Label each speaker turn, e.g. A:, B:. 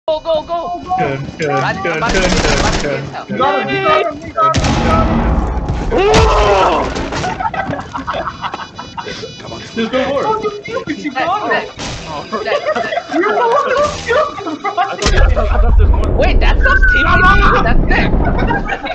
A: Go, go, go!
B: Turn.
A: You got him, you got him.
C: Come on.
B: There's no more.
D: Oh, you got it!
A: You're
D: the one who killed him, right?
A: Wait, that's not teammates? That's sick!